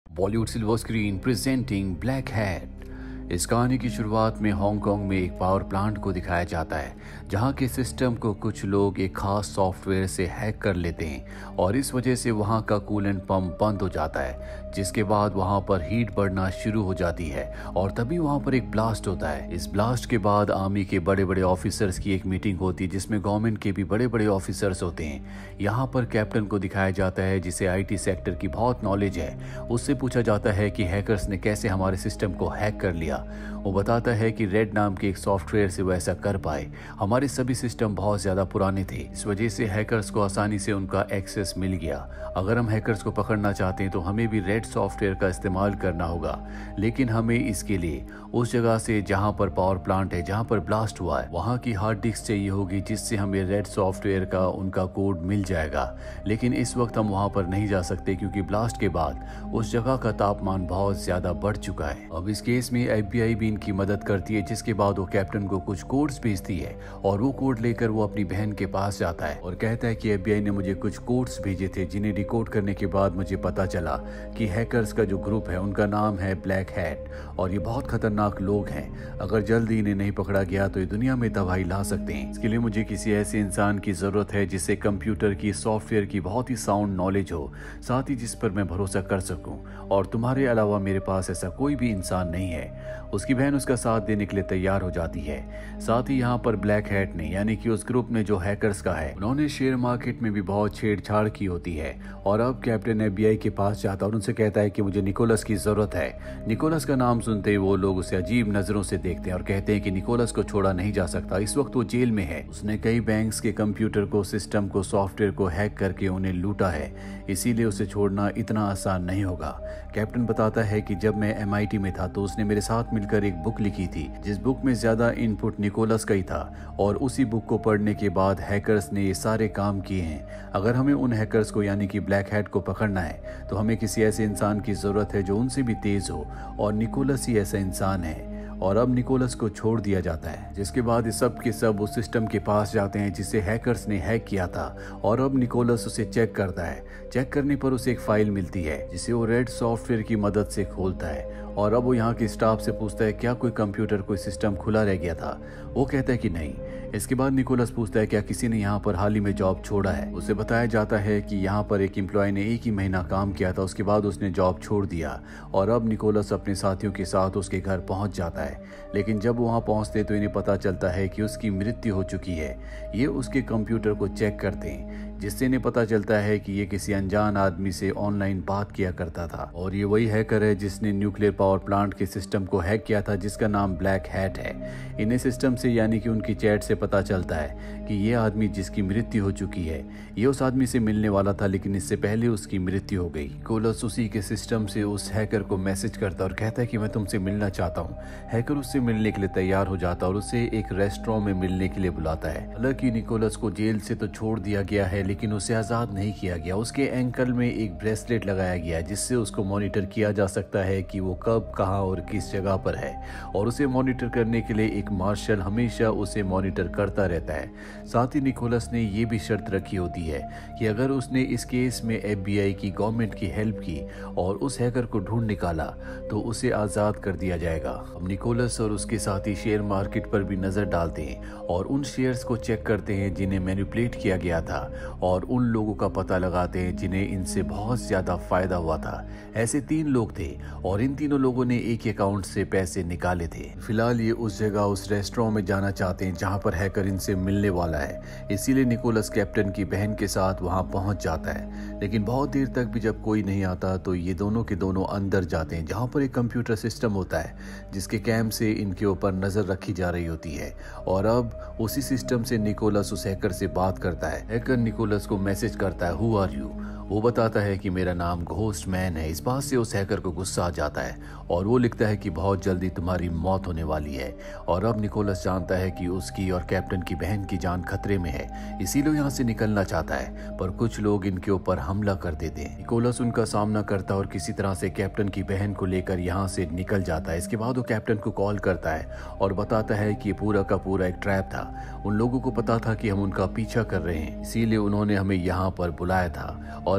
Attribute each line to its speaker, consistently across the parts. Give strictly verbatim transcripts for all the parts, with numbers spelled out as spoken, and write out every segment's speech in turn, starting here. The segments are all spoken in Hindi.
Speaker 1: Bollywood silver screen presenting black hat. इस कहानी की शुरुआत में हांगकांग में एक पावर प्लांट को दिखाया जाता है जहां के सिस्टम को कुछ लोग एक खास सॉफ्टवेयर से हैक कर लेते हैं और इस वजह से वहां का कूलेंट पंप बंद हो जाता है, जिसके बाद वहां पर हीट बढ़ना शुरू हो जाती है और तभी वहां पर एक ब्लास्ट होता है। इस ब्लास्ट के बाद आर्मी के बड़े बड़े ऑफिसर्स की एक मीटिंग होती है जिसमें गवर्नमेंट के भी बड़े बड़े ऑफिसर्स होते हैं। यहाँ पर कैप्टन को दिखाया जाता है जिसे आईटी सेक्टर की बहुत नॉलेज है। उससे पूछा जाता है कि हैकर्स ने कैसे हमारे सिस्टम को हैक कर लिया। वो बताता है कि रेड नाम के एक सॉफ्टवेयर से वो ऐसा कर पाए। हमारे सभी सिस्टम बहुत ज्यादा पुराने थे, इस वजह से हैकर्स को आसानी से उनका एक्सेस मिल गया। अगर हम हैकर्स को पकड़ना चाहते हैं तो हमें भी रेड सॉफ्टवेयर का इस्तेमाल करना होगा, लेकिन हमें इसके लिए उस जगह से जहां पर पावर प्लांट है, जहां पर ब्लास्ट हुआ है, वहां की हार्ड डिस्क चाहिए होगी जिससे हमें रेड सॉफ्टवेयर का उनका कोड मिल जाएगा। लेकिन इस वक्त हम वहां पर नहीं जा सकते क्योंकि ब्लास्ट के बाद उस जगह का तापमान बहुत ज्यादा बढ़ चुका है। अब इस केस में एफबीआई भी इनकी मदद करती है, जिसके बाद वो कैप्टन को कुछ कोड्स भेजती है और वो कोड लेकर वो अपनी बहन के पास जाता है और कहता है कि एफबीआई ने मुझे कुछ कोड्स भेजे थे जिन्हें डिकोड करने के बाद मुझे पता चला कि हैकर्स का जो ग्रुप है उनका नाम है ब्लैक हैट और ये बहुत खतरनाक लोग हैं। अगर जल्दी इन्हें नहीं पकड़ा गया तो ये दुनिया में तबाही ला सकते हैं। इसके लिए मुझे किसी ऐसे इंसान की जरूरत है जिसे कंप्यूटर की सॉफ्टवेयर की बहुत ही साउंड नॉलेज हो, साथ ही जिस पर मैं भरोसा कर सकूं, और तुम्हारे अलावा मेरे पास ऐसा कोई भी इंसान नहीं है। उसकी बहन उसका साथ देने के लिए तैयार हो जाती है। साथ ही यहाँ पर ब्लैक हैट ने, यानी कि उस ग्रुप ने जो हैकर्स का है, उन्होंने शेयर मार्केट में भी बहुत छेड़छाड़ की होती है और अब कैप्टन एफबीआई के पास जाता और उनसे कहता है कि मुझे निकोलस की जरूरत है। निकोलस का नाम सुनते ही वो लोग उसे अजीब नजरों से देखते हैं और कहते हैं कि निकोलस को छोड़ा नहीं जा सकता, इस वक्त वो जेल में है। उसने कई बैंक्स के कंप्यूटर को, सिस्टम को, सॉफ्टवेयर को हैक करके उन्हें लूटा है, इसीलिए उसे छोड़ना इतना आसान नहीं होगा। कैप्टन बताता है कि जब मैं एमआईटी में था तो उसने मेरे साथ मिलकर एक बुक लिखी थी जिस बुक में ज्यादा इनपुट निकोलस का ही था और उसी बुक को पढ़ने के बाद हैकर्स ने ये सारे काम किए हैं। अगर हमें उन हैकर्स को, यानी कि ब्लैक हैट को पकड़ना है तो हमें किसी ऐसे इंसान की जरूरत है जो उनसे भी तेज हो और निकोलस ही ऐसा इंसान है। और अब निकोलस को छोड़ दिया जाता है, जिसके बाद ये सब के सब उस सिस्टम के पास जाते हैं जिसे हैकर्स ने हैक किया था और अब निकोलस उसे चेक करता है। चेक करने पर उसे एक फाइल मिलती है जिसे वो रेड सॉफ्टवेयर की मदद से खोलता है और अब वो यहाँ के स्टाफ से पूछता है क्या कोई कंप्यूटर, कोई सिस्टम खुला रह गया था। वो कहता है कि नहीं। इसके बाद निकोलस पूछता है क्या किसी ने यहाँ पर हाल ही में जॉब छोड़ा है। उसे बताया जाता है कि यहाँ पर एक एम्प्लॉय ने एक ही महीना काम किया था, उसके बाद उसने जॉब छोड़ दिया और अब निकोलस अपने साथियों के साथ उसके घर पहुंच जाता है। लेकिन जब वहां पहुंचते तो इन्हें पता चलता है कि उसकी मृत्यु हो चुकी है। ये उसके कंप्यूटर को चेक करते हैं जिससे इन्हें पता चलता है कि ये किसी अनजान आदमी से ऑनलाइन बात किया करता था और ये वही हैकर है जिसने न्यूक्लियर पावर प्लांट के सिस्टम को हैक किया था, जिसका नाम ब्लैक हैट है। इन्हें सिस्टम से, यानी कि उनकी चैट से पता चलता है कि ये आदमी जिसकी मृत्यु हो चुकी है ये उस आदमी से मिलने वाला था, लेकिन इससे पहले उसकी मृत्यु हो गई। निकोलस उसी के सिस्टम से उस हैकर को मैसेज करता और कहता है कि मैं तुमसे मिलना चाहता हूँ। हैकर उससे मिलने के लिए तैयार हो जाता और उसे एक रेस्टोरेंट में मिलने के लिए बुलाता है। हालांकि निकोलस को जेल से तो छोड़ दिया गया है लेकिन उसे आजाद नहीं किया गया। उसके एंकल में एक ब्रेसलेट लगाया गया है जिससे उसको मॉनिटर किया जा सकता है कि वो कब, कहां और किस जगह पर है और उसे मॉनिटर करने के लिए एक मार्शल हमेशा उसे मॉनिटर करता रहता है। साथ ही निकोलस ने ये भी शर्त रखी होती है कि अगर उसने इस केस में एफबीआई की, गवर्नमेंट की हेल्प की और उस हैकर को ढूंढ निकाला तो उसे आजाद कर दिया जाएगा। अब निकोलस और उसके साथी शेयर मार्केट पर भी नजर डालते हैं और उन शेयर्स को चेक करते हैं जिन्हें मैनिपुलेट किया गया था और उन लोगों का पता लगाते हैं जिन्हें इनसे बहुत ज्यादा फायदा हुआ था। ऐसे तीन लोग थे और इन तीनों लोगों ने एक अकाउंट से पैसे निकाले थे। फिलहाल ये उस जगह, उस रेस्टोरेंट में जाना चाहते हैं जहां पर हैकर इनसे मिलने वाला है, इसीलिए निकोलस कैप्टन की बहन के साथ वहां पहुंच जाता है। लेकिन बहुत देर तक भी जब कोई नहीं आता तो ये दोनों के दोनों अंदर जाते हैं जहां पर एक कंप्यूटर सिस्टम होता है जिसके कैम से इनके ऊपर नजर रखी जा रही होती है और अब उसी सिस्टम से निकोलस उस हैकर से बात करता है। हैकर निकोलस को मैसेज करता है, हु आर यू। वो बताता है कि मेरा नाम घोस्ट मैन है। इस बात से उस हैकर को गुस्सा आ जाता है और वो लिखता है कि बहुत जल्दी तुम्हारी मौत होने वाली है। और अब निकोलस जानता है कि उसकी और कैप्टन की बहन की जान खतरे में है, इसीलिए यहाँ से निकलना चाहता है, पर कुछ लोग इनके ऊपर हमला कर देते हैं। निकोलस उनका सामना करता है और किसी तरह से कैप्टन की बहन को लेकर यहाँ से निकल जाता है। इसके बाद वो कैप्टन को कॉल करता है और बताता है कि पूरा का पूरा एक ट्रैप था। उन लोगों को पता था कि हम उनका पीछा कर रहे हैं, इसीलिए उन्होंने हमें यहाँ पर बुलाया था और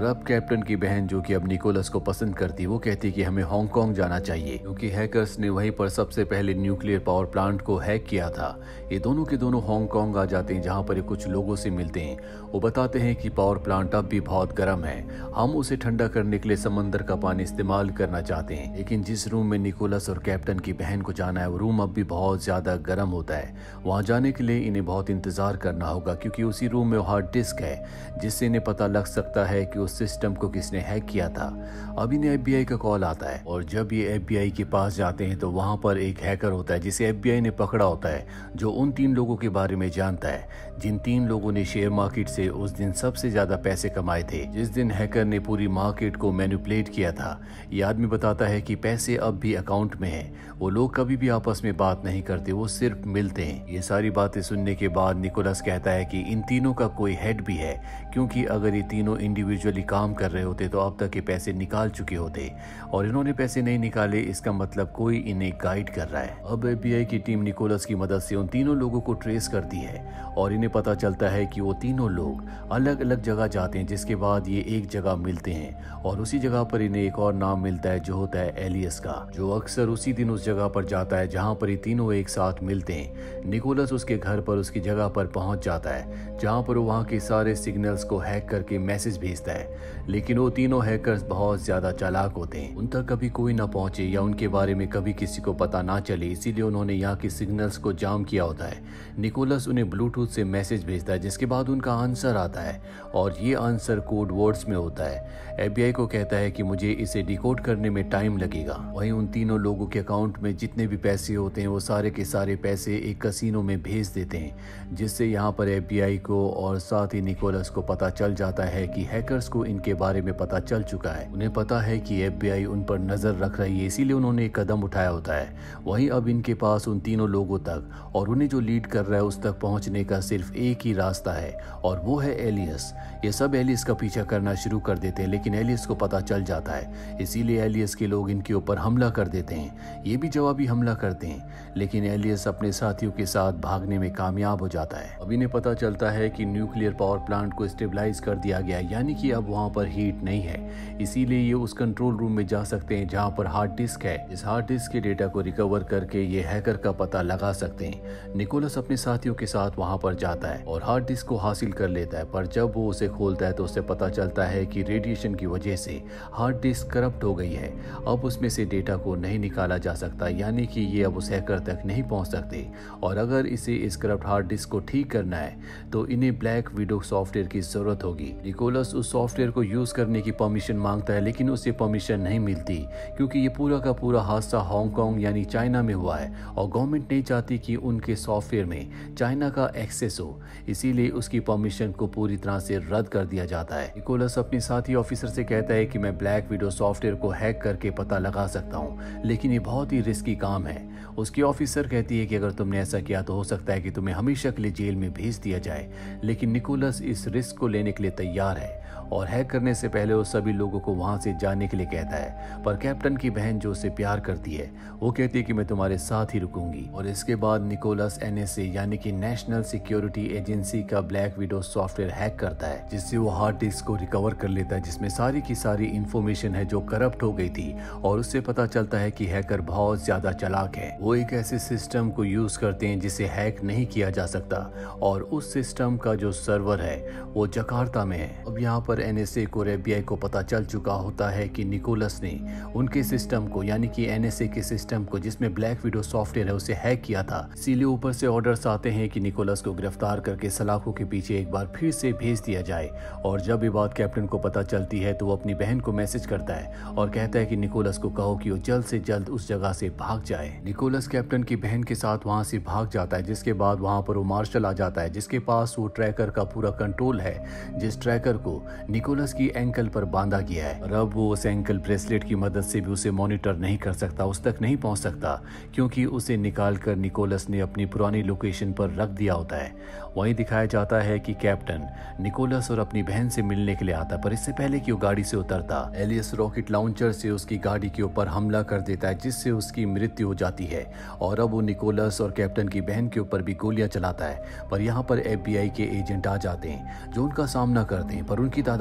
Speaker 1: और अब कैप्टन की बहन जो कि अब निकोलस को पसंद करती, वो कहती कि हमें हांगकांग जाना चाहिए क्योंकि हैकर्स ने वहीं पर सबसे पहले न्यूक्लियर पावर प्लांट को हैक किया था। ये दोनों के दोनों हांगकांग आ जाते हैं जहाँ पर ये कुछ लोगों से मिलते हैं। वो बताते हैं कि पावर प्लांट अब भी बहुत गर्म है, हम उसे ठंडा करने के लिए समंदर का पानी इस्तेमाल करना चाहते हैं, लेकिन जिस रूम में निकोलस और कैप्टन की बहन को जाना है वो रूम अब भी बहुत ज्यादा गर्म होता है। वहां जाने के लिए इन्हें बहुत इंतजार करना होगा क्योंकि उसी रूम में हार्ड डिस्क है जिससे इन्हें पता लग सकता है कि उस सिस्टम को किसने हैक किया था। अब इन्हें एफबीआई का कॉल आता है और जब ये एफबीआई के पास जाते हैं तो वहां पर एक हैकर होता है जिसे एफबीआई ने पकड़ा होता है, जो उन तीन लोगों के बारे में जानता है जिन तीन लोगों ने शेयर मार्केट से उस दिन सबसे ज्यादा पैसे कमाए थे, जिस दिन हैकर ने पूरी मार्केट को मैनिपुलेट किया था। ये आदमी बताता है कि पैसे अब भी अकाउंट में है, वो लोग कभी भी आपस में बात नहीं करते, वो सिर्फ मिलते हैं। ये सारी बातें सुनने के बाद निकोलस कहता है कि इन तीनों का कोई हेड भी है, क्योंकि अगर ये तीनों इंडिविजुअली काम कर रहे होते तो अब तक ये पैसे निकाल चुके होते और इन्होंने पैसे नहीं निकाले, इसका मतलब कोई इन्हें गाइड कर रहा है। अब एफबीआई की टीम निकोलस की मदद से उन तीनों लोगों को ट्रेस करती है और इन्हें पता चलता है कि वो तीनों लोग अलग अलग जगह जाते हैं, जिसके बाद ये एक जगह मिलते हैं और उसी जगह पर इन्हें एक और नाम मिलता है जो होता है एलियस का, जो अक्सर उसी दिन उस जगह पर जाता है जहां पर ये तीनों एक साथ मिलते हैं। निकोलस उसके घर पर उसकी जगह पर पहुंच जाता है जहां पर वो वहां के सारे सिग्नल्स को हैक करके मैसेज भेजता है, लेकिन वो तीनों हैकर्स बहुत ज्यादा चालाक होते हैं। उन तक कभी कोई ना पहुंचे या उनके बारे में कभी किसी को पता ना चले, इसीलिए उन्होंने यहाँ के सिग्नल्स को जाम किया होता है। निकोलस उन्हें ब्लूटूथ से मैसेज भेजता है जिसके बाद उनका आंसर आता है और ये आंसर कोड वर्ड्स में होता है। एफबीआई को कहता है कि मुझे इसे डिकोड करने में टाइम लगेगा। वहीं उन तीनों लोगों के अकाउंट में जितने भी पैसे होते हैं वो सारे के सारे पैसे एक कसीनो में भेज देते हैं, जिससे यहाँ पर एफबीआई को और साथ ही निकोलस को पता चल जाता है कि हैकर्स को इनके बारे में पता चल चुका है। उन्हें पता है कि एफबीआई उन पर नजर रख रही है, इसीलिए उन्होंने एक कदम उठाया होता है। वहीं अब इनके पास उन तीनों लोगों तक और उन्हें जो लीड कर रहा है उस तक पहुंचने का सिर्फ एक ही रास्ता है और वो है एलियस। ये सब एलियस का पीछा करना शुरू कर देते हैं, लेकिन एलियस को पता चल जाता है, इसीलिए एलियस के लोग इनके ऊपर हमला कर देते हैं। ये भी जवाबी हमला करते हैं, लेकिन एलियस अपने साथियों के साथ भागने में कामयाब हो जाता है। अब इन्हें पता चलता है कि न्यूक्लियर पावर प्लांट को स्टेबलाइज कर दिया गया, यानी कि अब वहां पर हीट नहीं है, इसीलिए ये उस कंट्रोल रूम में जा सकते हैं जहां पर हार्ड डिस्क है। इस हार्ड डिस्क के डेटा को रिकवर करके ये हैकर का पता लगा सकते हैं। निकोलस अपने साथियों के साथ वहां पर जाता है और हार्ड डिस्क को हासिल कर लेता है, पर जब वो उसे खोलता है तो उसे पता चलता है कि रेडिएशन की वजह से हार्ड डिस्क करप्ट हो गई है। अब उसमें से डेटा को नहीं निकाला जा सकता, यानी कि ये अब उस हैकर तक नहीं पहुंच सकते और अगर इसे इस करप्ट हार्ड डिस्क को ठीक करना है तो इन्हें ब्लैक विडो सॉफ्टवेयर की जरूरत होगी। निकोलस उस सॉफ्टवेयर को यूज करने की परमिशन मांगता है, लेकिन उसे परमिशन नहीं मिलती क्योंकि ये पूरा का पूरा हादसा हांगकांग यानी चाइना में हुआ है और गवर्नमेंट नहीं चाहती कि उनके सॉफ्टवेयर में चाइना का एक्सेस हो, इसीलिए उसकी परमिशन को पूरी तरह से रद्द कर दिया जाता है। निकोलस अपने साथी ऑफिसर से कहता है कि मैं ब्लैक विडो सॉफ्टवेयर को हैक करके पता लगा सकता हूँ, लेकिन ये बहुत ही रिस्की काम है। उसकी ऑफिसर कहती है कि अगर तुमने ऐसा किया तो हो सकता है कि तुम्हें हमेशा के लिए जेल में भेज दिया जाए, लेकिन निकोलस इस रिस्क को लेने के लिए तैयार है और हैक करने से पहले वो सभी लोगों को वहां से जाने के लिए कहता है। पर कैप्टन की बहन जो उसे प्यार करती है वो कहती है कि मैं तुम्हारे साथ ही रुकूंगी और इसके बाद निकोलस एनएसए यानी कि नेशनल सिक्योरिटी एजेंसी का ब्लैक विडो सॉफ्टवेयर हैक करता है, जिससे वो हार्ड डिस्क को रिकवर कर लेता है जिसमें सारी की सारी इंफॉर्मेशन है जो करप्ट हो गई थी और उससे पता चलता है कि हैकर बहुत ज्यादा चालाक है। वो एक ऐसे सिस्टम को यूज करते हैं जिसे हैक नहीं किया जा सकता और उस सिस्टम का जो सर्वर है वो जकार्ता में है। अब यहाँ पर एनएसए को एफबीआई को पता चल चुका होता है कि निकोलस ने उनके सिस्टम को यानी कि एनएसए के सिस्टम को जिसमें ब्लैक विडो सॉफ्टवेयर है उसे हैक किया था। इसीलिए ऊपर से ऑर्डर्स आते हैं कि निकोलस को गिरफ्तार करके सलाखों के पीछे एक बार फिर से भेज दिया जाए और जब ये बात कैप्टन को पता चलती है तो वो अपनी बहन को मैसेज करता है और कहता है कि निकोलस को कहो कि वो जल्द से जल्द उस जगह से भाग जाए। निकोलस कैप्टन की बहन के साथ वहां से भाग जाता है, जिसके बाद वहां पर वो मार्शल आ जाता है जिसके पास वो ट्रैकर का पूरा कंट्रोल है, जिस ट्रैकर को निकोलस की एंकल पर बांधा गया है और अब वो उस एंकल ब्रेसलेट की मदद से भी उसे मॉनिटर नहीं कर सकता, उस तक नहीं पहुंच सकता क्योंकि उसे निकाल कर निकोलस ने अपनी पुरानी लोकेशन पर रख दिया होता है। वहीं दिखाया जाता है कि कैप्टन निकोलस और अपनी बहन से मिलने के लिए आता है, पर इससे पहले कि वो गाड़ी से उतरता एलियस रॉकेट लॉन्चर से उसकी गाड़ी के ऊपर हमला कर देता है जिससे उसकी मृत्यु हो जाती है और अब वो निकोलस और कैप्टन की बहन के ऊपर भी गोलियां चलाता है। पर यहाँ पर एफबीआई के एजेंट आ जाते हैं जो उनका सामना करते हैं, पर उनकी तादाद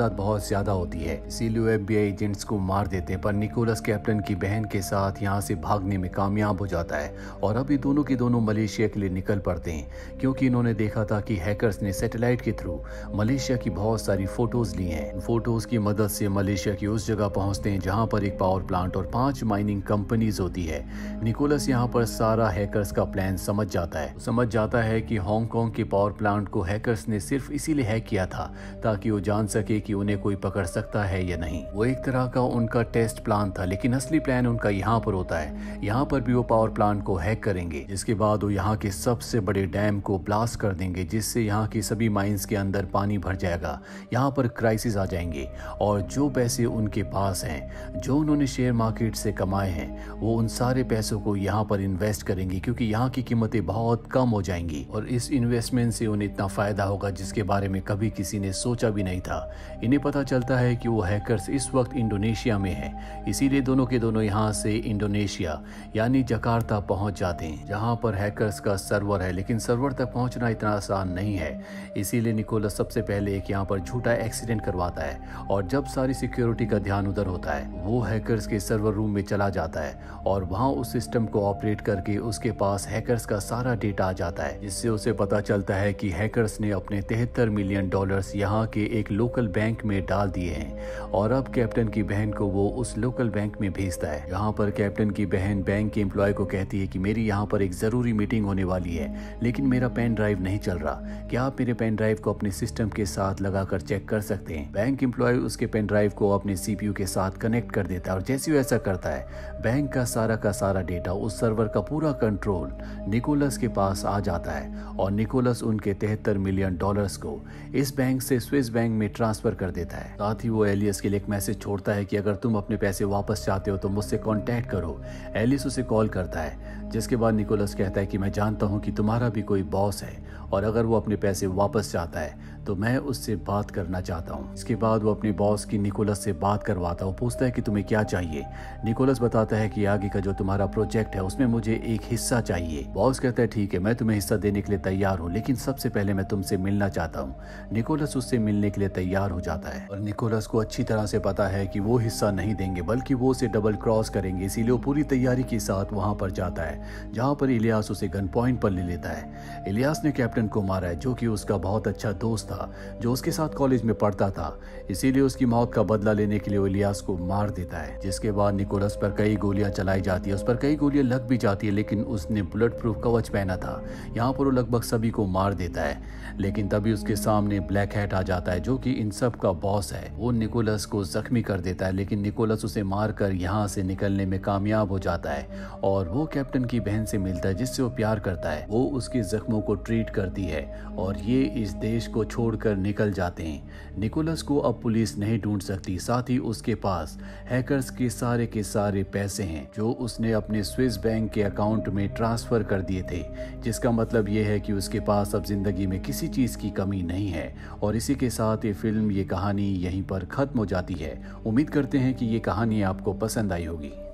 Speaker 1: तादाद बहुत ज्यादा होती है, इसीलिए वो एफबीआई एजेंट्स को मार देते हैं। पर निकोलस कैप्टन की बहन के साथ यहाँ से भागने में कामयाब हो जाता है और अभी दोनों के दोनों मलेशिया के लिए निकल पड़ते हैं, क्योंकि इन्होंने देखा था कि हैकर्स ने सैटेलाइट के थ्रू मलेशिया की बहुत सारी फोटोज ली हैं। फोटोज की मदद से मलेशिया की उस जगह पहुंचते हैं जहां पर एक पावर प्लांट और पांच माइनिंग कंपनीज होती है। निकोलस यहां पर सारा हैकर्स का प्लान समझ जाता है समझ जाता है कि हांगकांग के पावर प्लांट को हैकर्स ने सिर्फ इसीलिए हैक किया था ताकि वो जान सके कि उन्हें कोई पकड़ सकता है या नहीं। वो एक तरह का उनका टेस्ट प्लान था, लेकिन असली प्लान उनका यहाँ पर होता है। यहाँ पर भी वो पावर प्लांट को हैक करेंगे, जिसके बाद वो यहाँ के सबसे बड़े डैम को ब्लास्ट कर देंगे, जिससे यहाँ की सभी माइंस के अंदर पानी भर जाएगा। यहाँ पर क्राइसिस आ जाएंगे और जो पैसे उनके पास हैं, जो उन्होंने शेयर मार्केट से कमाए हैं, वो उन सारे पैसों को यहाँ पर इन्वेस्ट करेंगे, क्योंकि यहाँ की कीमतें बहुत कम हो जाएंगी और इस इन्वेस्टमेंट से उन्हें इतना फायदा होगा जिसके बारे में कभी किसी ने सोचा भी नहीं था। इन्हें पता चलता है कि वो हैकर्स इस वक्त इंडोनेशिया में हैं, इसीलिए दोनों के दोनों यहाँ से इंडोनेशिया यानी जकार्ता पहुंच जाते हैं, जहां पर हैकर्स का सर्वर है। लेकिन सर्वर तक पहुंचना इतना आसान नहीं है, इसीलिए निकोलस सबसे पहले एक यहाँ पर झूठा एक्सीडेंट करवाता है और जब सारी सिक्योरिटी का ध्यान उधर होता है, वो हैकर्स के सर्वर रूम में चला जाता है और वहां उस सिस्टम को ऑपरेट करके उसके पास हैकर्स का सारा डेटा आ जाता है, जिससे उसे पता चलता है कि हैकर्स ने अपने तिहत्तर मिलियन डॉलर्स यहाँ के एक लोकल बैंक में डाल दिए हैं और अब कैप्टन की बहन को वो उस लोकल बैंक में भेजता है। यहाँ पर कैप्टन की बहन बैंक के एम्प्लॉय को कहती है कि मेरी यहाँ पर एक जरूरी मीटिंग होने वाली है, लेकिन मेरा पेन ड्राइव नहीं चल रहा, क्या आप मेरे पेन ड्राइव को अपने सिस्टम के साथ लगाकर चेक कर सकते हैं। बैंक एम्प्लॉय उसके पेन ड्राइव को अपने सीपीयू के साथ कनेक्ट कर देता है और जैसे ही ऐसा करता है, बैंक का सारा का सारा डेटा, उस सर्वर का पूरा कंट्रोल निकोलस के पास आ जाता है और निकोलस उनके तिहत्तर मिलियन डॉलर्स को इस बैंक से स्विस बैंक में ट्रांसफर कर देता है। साथ ही वो एलियस के लिए एक मैसेज छोड़ता है कि अगर तुम अपने पैसे वापस चाहते हो तो मुझसे कांटेक्ट करो। एलियस उसे कॉल करता है, जिसके बाद निकोलस कहता है कि मैं जानता हूं कि तुम्हारा भी कोई बॉस है और अगर वो अपने पैसे वापस चाहता है तो मैं उससे बात करना चाहता हूं। इसके बाद वो अपने बॉस की निकोलस से बात करवाता है। वो पूछता है कि तुम्हें क्या चाहिए। निकोलस बताता है कि आगे का जो तुम्हारा प्रोजेक्ट है उसमें मुझे एक हिस्सा चाहिए। बॉस कहता है ठीक है, मैं तुम्हें हिस्सा देने के लिए तैयार हूँ, लेकिन सबसे पहले मैं तुमसे मिलना चाहता हूँ। निकोलस उससे मिलने के लिए तैयार हो जाता है और निकोलस को अच्छी तरह से पता है कि वो हिस्सा नहीं देंगे बल्कि वो उसे डबल क्रॉस करेंगे, इसीलिए वो पूरी तैयारी के साथ वहां पर जाता है जहां पर इलियास उसे गन पॉइंट पर ले लेता है। इलियास ने कैप्टन को मारा है, जो कि उसका बहुत अच्छा दोस्त था, जो उसके साथ कॉलेज में पढ़ता था, इसीलिए उसकी मौत का बदला लेने के लिए वो इलियास को मार देता है। जिसके बाद निकोलस पर कई गोलियां चलाई जाती है, उस पर कई गोलियां लग भी जाती है, लेकिन उसने बुलेट प्रूफ कवच पहना था। यहाँ पर वो लगभग सभी को मार देता है, लेकिन तभी उसके सामने ब्लैक हैट आ जाता है, जो कि इन सब का बॉस है। वो निकोलस को जख्मी कर देता है, लेकिन निकोलस उसे मारकर यहाँ से निकलने में कामयाब हो जाता है और वो कैप्टन की बहन से मिलता है, जिससे वो प्यार करता है। वो उसके जख्मों को ट्रीट करती है और ये इस देश को छोड़कर निकल जाते हैं। निकोलस को अब पुलिस नहीं ढूंढ सकती, साथ ही उसके पास हैकर्स के सारे के सारे पैसे हैं जो उसने अपने स्विस बैंक के अकाउंट में ट्रांसफर कर दिए थे, जिसका मतलब ये है कि उसके पास अब जिंदगी में किसी चीज की कमी नहीं है। और इसी के साथ ये फिल्म, ये कहानी यहीं पर खत्म हो जाती है। उम्मीद करते हैं कि ये कहानी आपको पसंद आई होगी।